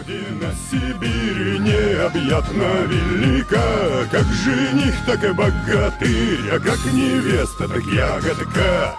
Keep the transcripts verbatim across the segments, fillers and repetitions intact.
Родина Сибирь необъятно велика, как жених, так и богатырь, а как невеста, так ягодка.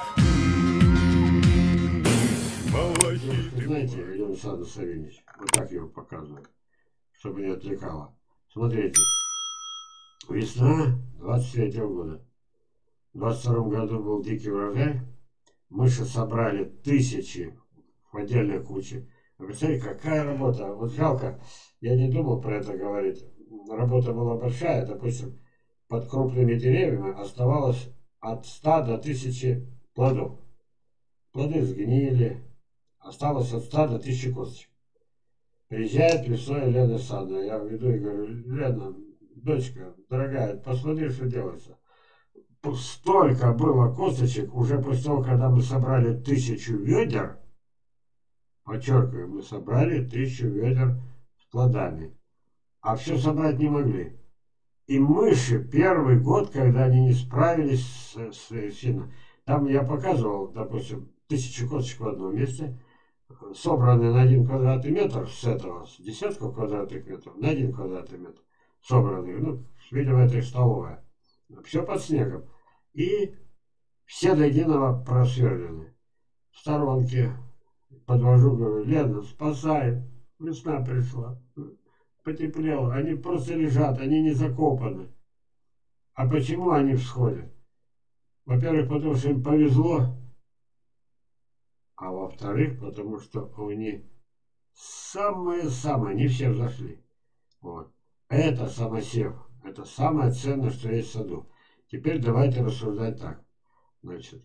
Вы знаете, Елена Александровна Савельевич, вот так его показываю, чтобы не отвлекало. Смотрите, весна двадцать третьего года. В двадцать втором году был дикий урожай. Мыши собрали тысячи в отдельной куче. Вы представляете, какая работа? Вот жалко, я не думал про это говорить. Работа была большая, допустим, под крупными деревьями оставалось от ста до тысячи плодов. Плоды сгнили, осталось от ста до тысячи косточек. Приезжает весной Лена Александровна, я веду и говорю: Лена, дочка, дорогая, посмотри, что делается. Столько было косточек, уже после того, когда мы собрали тысячу ведер, подчеркиваю, мы собрали тысячу ведер с плодами, а все собрать не могли. И мыши первый год, когда они не справились с, с сильно, там я показывал, допустим, тысячу косточек в одном месте, собраны на один квадратный метр с этого, с десятков квадратных метров на один квадратный метр, собранные, ну, видимо, это их столовая. Все под снегом. И все до единого просверлены. В сторонке подвожу, говорю: Лена, спасай, весна пришла, потеплело. Они просто лежат, они не закопаны. А почему они всходят? Во-первых, потому что им повезло, а во-вторых, потому что у них самое-самое, не все взошли. Вот. Это самосев. Это самое ценное, что есть в саду. Теперь давайте рассуждать так. Значит,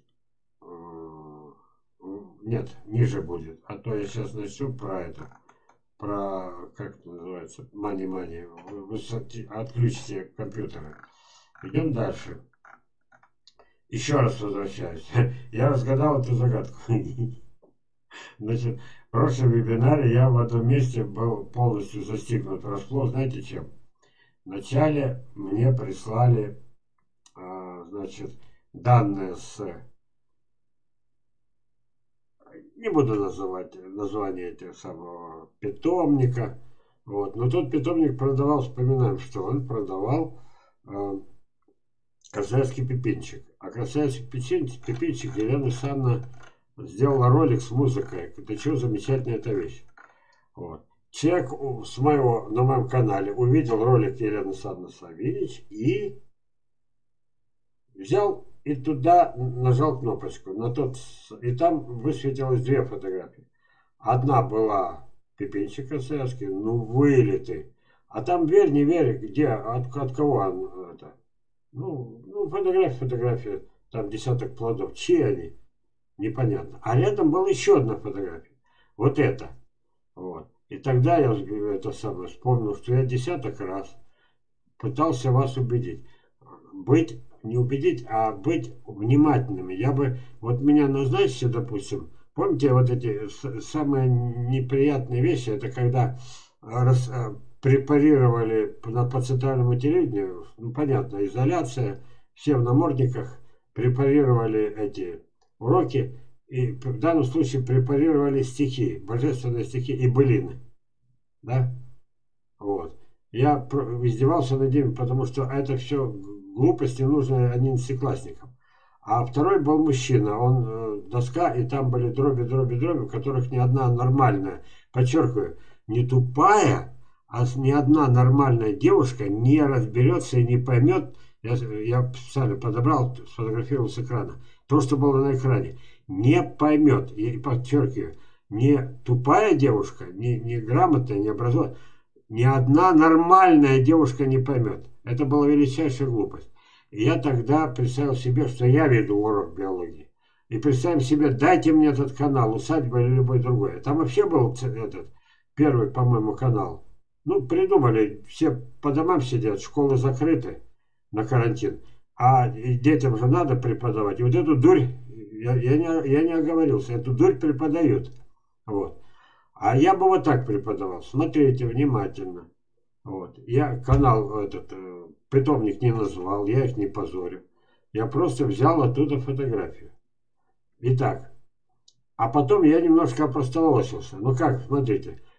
нет, ниже будет. А то я сейчас начну про это. Про, как это называется, мани-мани. Вы отключите компьютеры. Идем дальше. Еще раз возвращаюсь. Я разгадал эту загадку. Значит, в прошлом вебинаре я в этом месте был полностью застигнут врасплох. Знаете чем? Вначале мне прислали, а, значит, данные с... Не буду называть название этого самого питомника. Вот. Но тот питомник продавал, вспоминаем, что он продавал а, красавский пепинчик. А красавский пепинчик Елена Александровна сделала ролик с музыкой. До чего замечательная эта вещь. Вот. Человек с моего, на моем канале увидел ролик Елены Александровны Савельевич и взял и туда нажал кнопочку. На тот, и там высветилось две фотографии. Одна была пепинчик красавский, ну вылитый. А там верь, не верь, где, от, от кого он это. Ну, ну фотография, фотография, там десяток плодов. Чьи они? Непонятно. А рядом была еще одна фотография. Вот это. Вот. И тогда я это самое вспомнил, что я десяток раз пытался вас убедить. Быть, не убедить, а быть внимательными. Я бы, вот меня назначите, допустим, помните вот эти самые неприятные вещи, это когда раз, препарировали по, по центральному телевидению, ну понятно, изоляция, все в намордниках, препарировали эти уроки, и в данном случае препарировали стихи, божественные стихи и былины. Да? Вот. Я издевался над ними, потому что это все глупости, нужны одиннадцатиклассникам. А второй был мужчина, он э, доска, и там были дроби, дроби, дроби, в которых ни одна нормальная, подчеркиваю, не тупая, а ни одна нормальная девушка не разберется и не поймет. Я, я специально подобрал, сфотографировал с экрана. То, что было на экране, не поймет. И подчеркиваю, не тупая девушка, не, не грамотная, не образованная, ни одна нормальная девушка не поймет. Это была величайшая глупость. И я тогда представил себе, что я веду урок биологии. И представим себе, дайте мне этот канал, усадьба или любой другой. Там вообще был этот первый, по-моему, канал. Ну, придумали, все по домам сидят, школы закрыты на карантин. А детям же надо преподавать. И вот эту дурь, я, я, не, я не оговорился, эту дурь преподают. Вот. А я бы вот так преподавал. Смотрите внимательно. Вот. Я канал этот, э, питомник не назвал, я их не позорю. Я просто взял оттуда фотографию. Итак, а потом я немножко опростоволосился. Ну как, смотрите,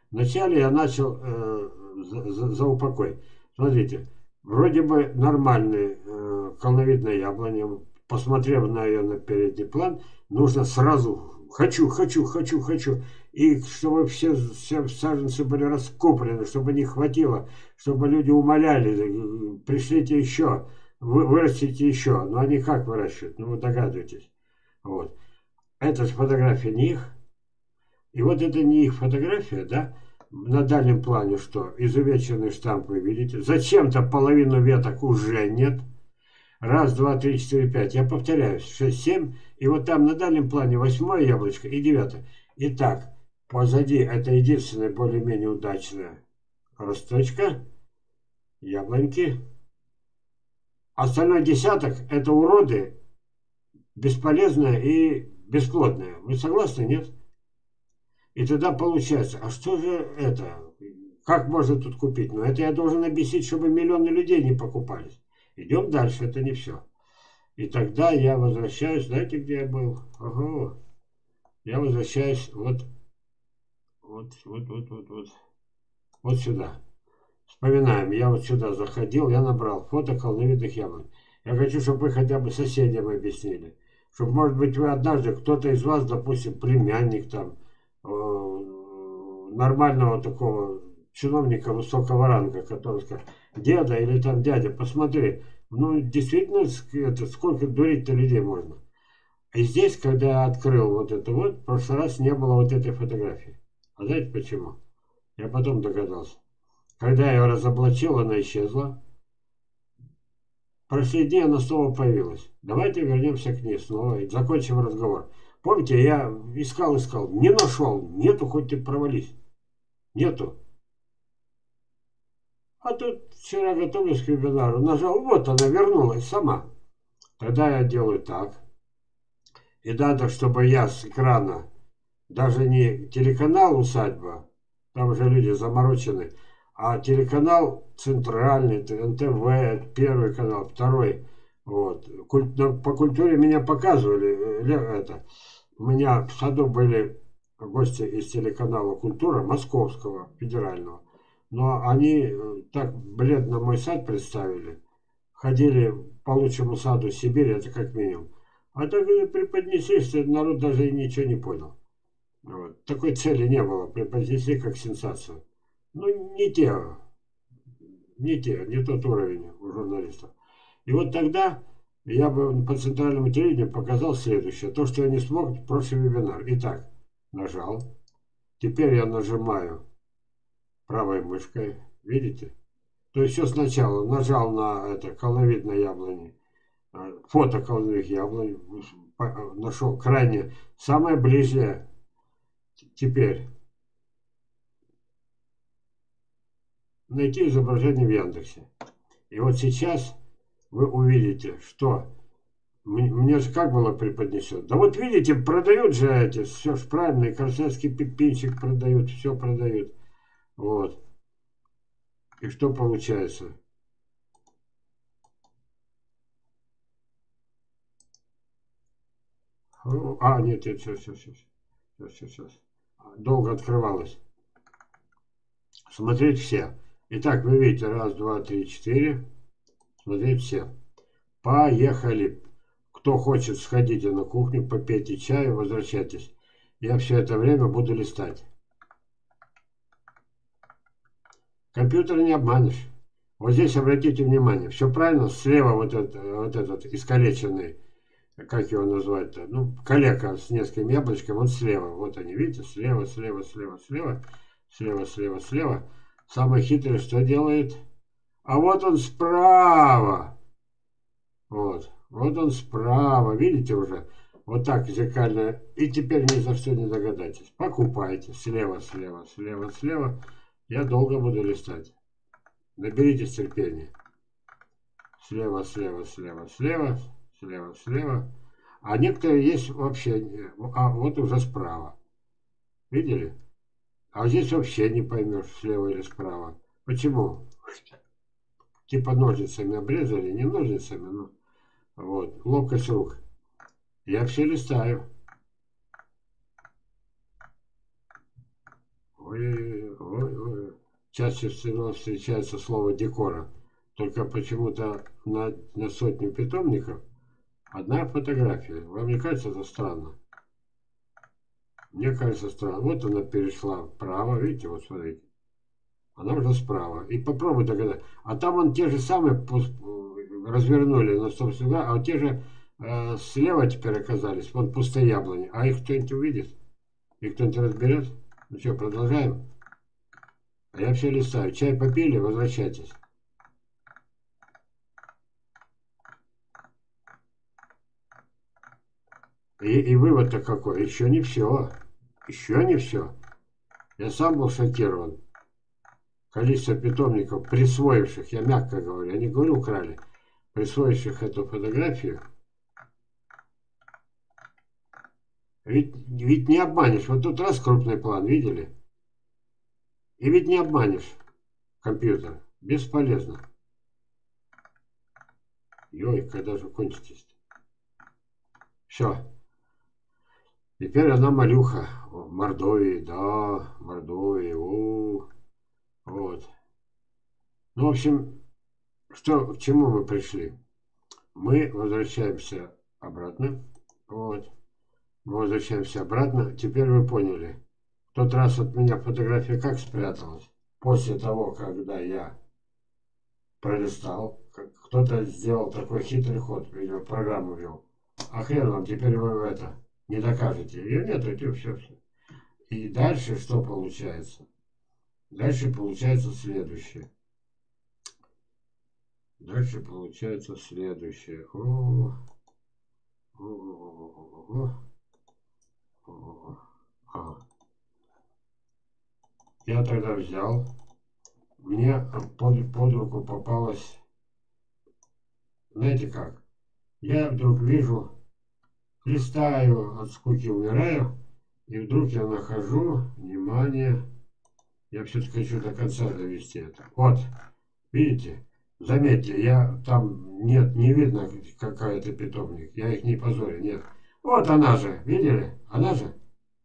Вначале я начал э, за, за, за упокой. Смотрите, вроде бы нормальный э, колоновидная яблоня. Посмотрев на ее на передний план, нужно сразу хочу, хочу, хочу, хочу. И чтобы все, все саженцы были раскуплены, чтобы не хватило, чтобы люди умоляли, пришлите еще, вы, вырастите еще. Но они как выращивают? Ну вы догадываетесь. Вот. Это же фотография не их. И вот это не их фотография, да? На дальнем плане что? Изувеченный штамп вы видите. Зачем-то половину веток уже нет. Раз, два, три, четыре, пять. Я повторяюсь. Шесть, семь. И вот там на дальнем плане восьмое яблочко и девятое. Итак, позади это единственная более-менее удачная росточка. Яблоньки. Остальной десяток это уроды, бесполезное и бесплодное. Вы согласны, нет? И тогда получается, а что же это? Как можно тут купить? Ну, это я должен объяснить, чтобы миллионы людей не покупались. Идем дальше, это не все. И тогда я возвращаюсь, знаете, где я был? Ага. Я возвращаюсь вот, вот, вот, вот, вот, вот, вот сюда. Вспоминаем, я вот сюда заходил, я набрал фото колоновидных яблонь. Я хочу, чтобы вы хотя бы соседям объяснили. Чтобы, может быть, вы однажды, кто-то из вас, допустим, племянник там, нормального такого чиновника высокого ранга, который скажет, деда или там дядя, посмотри, ну действительно, это, сколько дурить-то людей можно. И здесь, когда я открыл вот это вот, в прошлый раз не было вот этой фотографии. А знаете почему? Я потом догадался. Когда я ее разоблачил, она исчезла. Прошли дни, она снова появилась. Давайте вернемся к ней снова и закончим разговор. Помните, я искал, искал, не нашел, нету, хоть ты провались. Нету. А тут вчера готовлюсь к вебинару, нажал, вот она вернулась сама. Тогда я делаю так. И надо, чтобы я с экрана, даже не телеканал «Усадьба», там уже люди заморочены, а телеканал центральный, эн тэ вэ, первый канал, второй. Вот. По культуре меня показывали. Это. У меня в саду были гости из телеканала «Культура» московского, федерального. Но они так бледно мой сад представили. Ходили по лучшему саду Сибири, это как минимум. А так преподнесли, что народ даже и ничего не понял. Вот. Такой цели не было, преподнесли как сенсацию. Ну, не те, не те, не тот уровень у журналистов. И вот тогда я бы по центральному телевидению показал следующее. То, что я не смог в прошлый вебинар. Итак, нажал. Теперь я нажимаю правой мышкой. Видите? То есть все сначала нажал на это колоновидное яблони, фото колоновых яблонь, нашел крайне самое ближнее. Теперь найти изображение в Яндексе. И вот сейчас вы увидите, что мне же как было преподнесено. Да вот видите, продают же эти, все ж правильно, и красавский пепинчик продают, все продают. Вот. И что получается? А, нет, нет, сейчас, сейчас, сейчас, сейчас, сейчас, сейчас. Долго открывалось. Смотреть все. Итак, вы видите, раз, два, три, четыре. Смотреть все. Поехали. Кто хочет, сходите на кухню, попейте чаю, возвращайтесь. Я все это время буду листать. Компьютер не обманешь. Вот здесь обратите внимание, все правильно, слева вот, это, вот этот искалеченный, как его назвать-то, ну, калека с несколькими яблочками, он слева, вот они, видите, слева, слева, слева, слева, слева, слева, слева. Самый хитрый что делает? А вот он справа, вот, вот он справа, видите уже, вот так зеркально, и теперь ни за что не догадаетесь. Покупайте, слева, слева, слева, слева, я долго буду листать. Наберитесь терпения. Слева, слева, слева, слева, слева, слева. А некоторые есть вообще, а вот уже справа. Видели? А здесь вообще не поймешь, слева или справа. Почему? Типа ножницами обрезали, не ножницами, но вот, ловкость рук. Я все листаю. Ой, ой, ой. Чаще всего встречается слово декора. Только почему-то на, на сотню питомников одна фотография. Вам не кажется это странно? Мне кажется странно. Вот она перешла вправо, видите, вот смотрите. Она уже справа. И попробуй догадать. А там он те же самые развернули на сто сюда, а те же э, слева теперь оказались. Вон пустые яблони. А их кто-нибудь увидит? Их кто-нибудь разберет? Ну что, продолжаем? А я все листаю. Чай попили, возвращайтесь. И, и вывод-то какой? Еще не все. Еще не все. Я сам был шокирован. Количество питомников, присвоивших, я мягко говорю, я не говорю украли, присвоивших эту фотографию. Ведь, ведь не обманешь. Вот тут раз крупный план, видели? И ведь не обманешь компьютер. Бесполезно. Ой, когда же кончитесь? Все. Теперь она малюха. О, Мордовии, да, Мордовии. О, вот. Ну, в общем, что, к чему мы пришли? Мы возвращаемся обратно. Вот. Мы возвращаемся обратно. Теперь вы поняли. В тот раз от меня фотография как спряталась? После того, когда я пролистал, кто-то сделал такой хитрый ход, видимо, программу ввел. А хрен вам, теперь вы это не докажете. Ее нет, и все, все. И дальше что получается? Дальше получается следующее. Дальше получается следующее. О, о, о, о, о, о. Я тогда взял, мне под, под руку попалось, знаете как, я вдруг вижу, листаю, от скуки умираю, и вдруг я нахожу, внимание, я все-таки хочу до конца довести это. Вот, видите, заметьте, я там, нет, не видно какая-то питомник, я их не позорю, нет. Вот она же, видели, она же,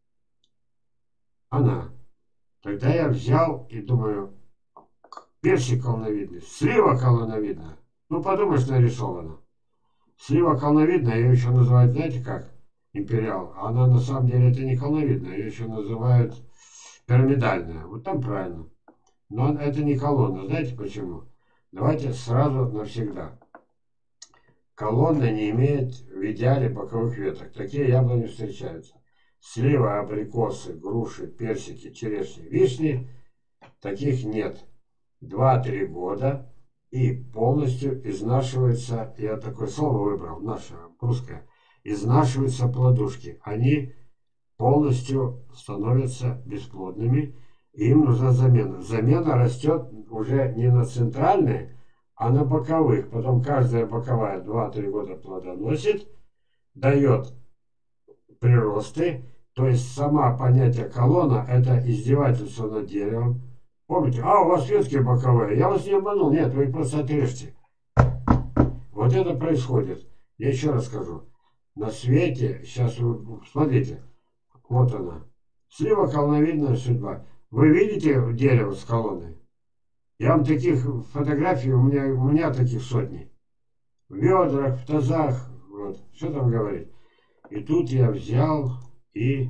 она. Тогда я взял и думаю, персик колоновидный, слива колоновидная. Ну, подумаешь, нарисована. Слива колоновидная, ее еще называют, знаете как, империал. Она на самом деле это не колоновидная, ее еще называют пирамидальная. Вот там правильно. Но это не колонна. Знаете почему? Давайте сразу навсегда. Колонна не имеет в идеале боковых веток. Такие яблони встречаются. Слива, абрикосы, груши, персики, черешни, вишни. Таких нет. Два-три года и полностью изнашивается, я такое слово выбрал, наше русское, изнашиваются плодушки. Они полностью становятся бесплодными, и им нужна замена. Замена растет уже не на центральной, а на боковых. Потом каждая боковая два-три года плодоносит, дает приросты. То есть сама понятие колонна — это издевательство над деревом. Помните, а у вас ветки боковые, я вас не обманул, нет, вы просто отрежьте. Вот это происходит. Я еще раз скажу. На свете, сейчас вы смотрите, вот она. Слива колоновидная судьба. Вы видите дерево с колонной? Я вам таких фотографий, у меня, у меня таких сотни. В ведрах, в тазах, вот, что там говорить. И тут я взял и...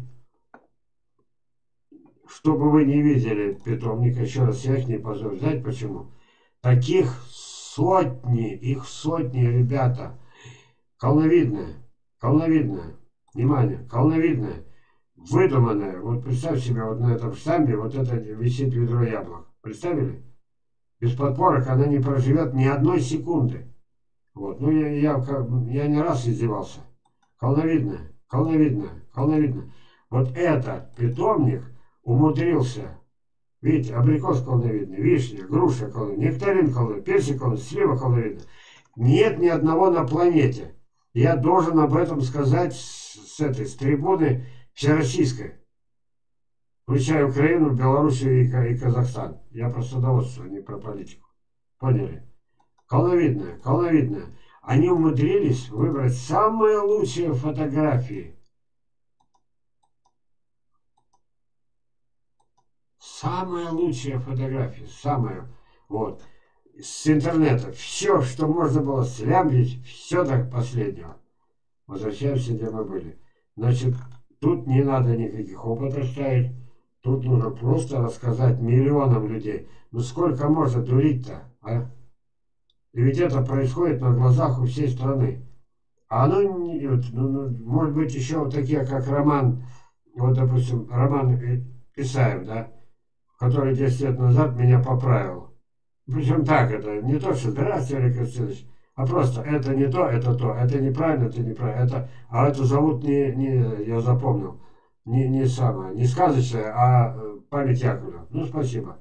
Чтобы вы не видели питомника, еще раз я их не позорю. Знаете почему? Таких сотни, их сотни, ребята. Колоновидная, колоновидная, внимание, колоновидная, выдуманная. Вот представь себе, вот на этом штамбе вот это висит ведро яблок. Представили? Без подпорок она не проживет ни одной секунды. Вот, ну я, я, я не раз издевался. Колоновидная, колоновидная, колоновидная. Вот этот питомник умудрился, видите, абрикос колоновидный, вишня, груша колоновидная, нектарин колоновидный, персик колоновидный, слива колоновидная. Нет ни одного на планете. Я должен об этом сказать с, с этой, с трибуны всероссийской, включая Украину, Белоруссию и, и Казахстан. Я про садоводство, а не про политику. Поняли? Колоновидная, колоновидная. Они умудрились выбрать самые лучшие фотографии. самая лучшая фотография, самая, вот, с интернета. Все, что можно было слямбить, все до последнего. Возвращаемся, где мы были. Значит, тут не надо никаких опытов ставить. Тут нужно просто рассказать миллионам людей. Ну сколько можно дурить-то, а? И ведь это происходит на глазах у всей страны. А оно, не, вот, ну, ну, может быть, еще вот такие, как Роман, вот, допустим, Роман Исаев, да, который десять лет назад меня поправил. Причем так, это не то, что здравствуйте, Олег Константинович, а просто это не то, это то, это неправильно, это неправильно, это, а это зовут не, не я запомнил, не, не самое, не сказочное, а память Яковлева. Ну, спасибо.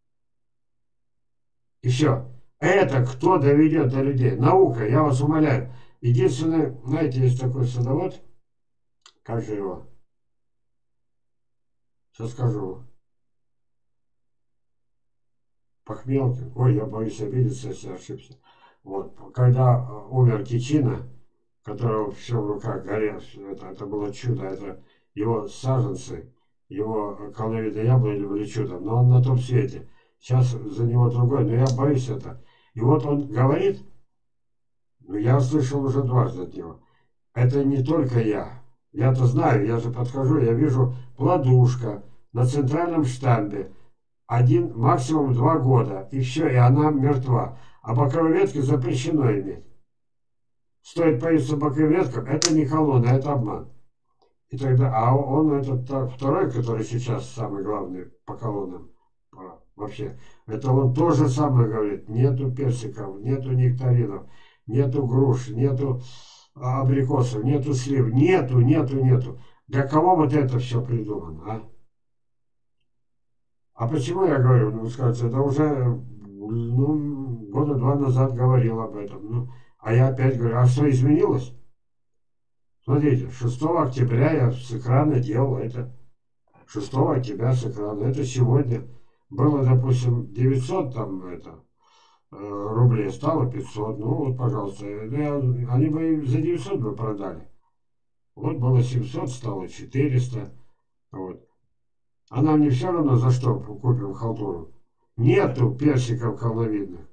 Еще. Это кто доведет до людей? Наука, я вас умоляю. Единственное, знаете, есть такой садовод, как же его? Сейчас скажу. Похмелкин. Ой, я боюсь обидеться, если ошибся. Вот. Когда умер Тичина, которого все в руках горел, это, это было чудо, это его саженцы, его колоновидные яблони были чудом, но он на том свете. Сейчас за него другой, но я боюсь это. И вот он говорит, ну я слышал уже дважды от него, это не только я. Я-то знаю, я же подхожу, я вижу плодушка на центральном штамбе, один, максимум два года, и все, и она мертва. А боковые ветки запрещено иметь. Стоит появиться боковым веткам, это не колонна, это обман. И тогда, а он, этот второй, который сейчас самый главный по колоннам, вообще, это он то же самое говорит. Нету персиков, нету нектаринов, нету груш, нету абрикосов, нету слив, нету, нету, нету. Для кого вот это все придумано, а? А почему я говорю? Ну, скажете, это уже ну, года два назад говорил об этом. Ну, а я опять говорю, а что изменилось? Смотрите, шестого октября я с экрана делал это. шестого октября с экрана. Это сегодня было, допустим, девятьсот там это, рублей, стало пятьсот. Ну вот, пожалуйста. Я, они бы за девятьсот бы продали. Вот было семьсот, стало четыреста. Вот. А нам не все равно, за что купим халтуру. Нету персиков колоновидных.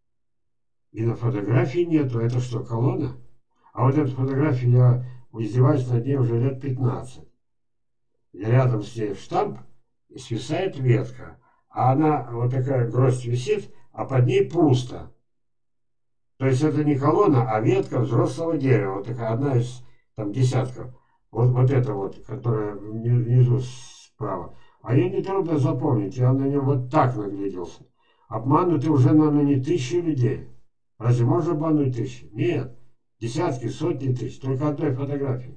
И на фотографии нету. Это что, колонна? А вот эту фотографию я издеваюсь над ней уже лет пятнадцать. И рядом с ней штамп, и свисает ветка. А она вот такая гроздь висит, а под ней пусто. То есть это не колонна, а ветка взрослого дерева. Вот такая одна из там десятков. Вот, вот эта вот, которая внизу справа. А ее нетрудно запомнить, я на нее вот так нагляделся. Обмануты уже, наверное, не тысячи людей. Разве можно обмануть тысячи? Нет. Десятки, сотни тысяч, только одной фотографии.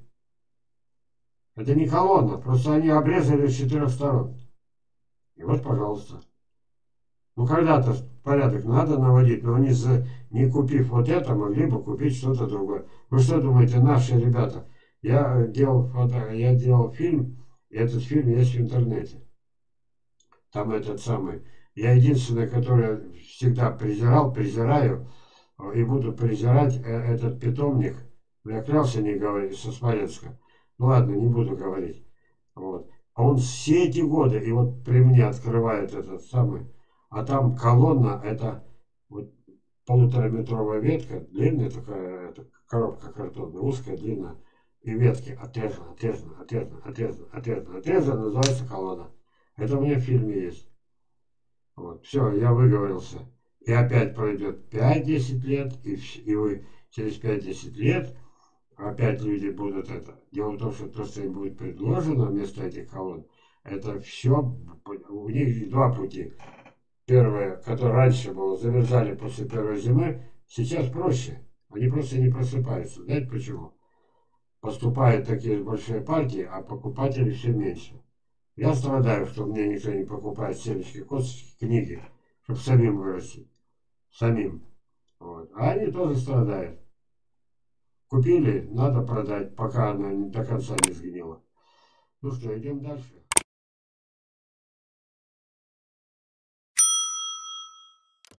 Это не колонна, просто они обрезали с четырех сторон. И вот, пожалуйста. Ну, когда-то порядок надо наводить, но они, за, не купив вот это, могли бы купить что-то другое. Вы что думаете, наши ребята? Я делал, фото, я делал фильм, и этот фильм есть в интернете. Там этот самый. Я единственный, который всегда презирал, презираю и буду презирать этот питомник. Я клялся не говорить со Смоленска. Ну ладно, не буду говорить. Вот. А он все эти годы, и вот при мне открывает этот самый. А там колонна, это вот полутораметровая ветка, длинная такая, это коробка картонная, узкая, длинная. И ветки отрезано, отрезано, отрезано, отрезано, отрезано, отрезано, называется колонна. Это у меня в фильме есть. Вот, все, я выговорился. И опять пройдет пять-десять лет, и, и вы через пять-десять лет опять люди будут это. Дело в том, что то, что им будет предложено вместо этих колонн, это все, у них два пути. Первое, которое раньше было, замерзали после первой зимы, сейчас проще. Они просто не просыпаются. Знаете почему? Поступают такие большие партии, а покупателей все меньше. Я страдаю, что мне никто не покупает семечки, косточки, книги, чтобы самим вырастить. Самим. Вот. А они тоже страдают. Купили, надо продать, пока она до конца не сгнила. Ну что, идем дальше.